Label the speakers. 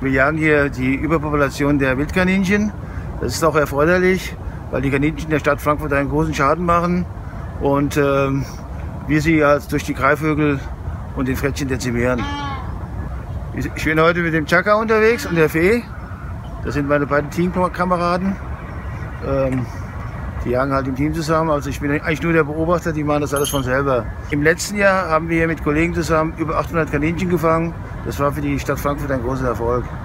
Speaker 1: Wir jagen hier die Überpopulation der Wildkaninchen. Das ist auch erforderlich, weil die Kaninchen der Stadt Frankfurt einen großen Schaden machen und wir sie durch die Greifvögel und den Frettchen dezimieren. Ich bin heute mit dem Chaka unterwegs und der Fee. Das sind meine beiden Teamkameraden. Die jagen halt im Team zusammen. Also ich bin eigentlich nur der Beobachter, die machen das alles von selber. Im letzten Jahr haben wir mit Kollegen zusammen über 800 Kaninchen gefangen. Das war für die Stadt Frankfurt ein großer Erfolg.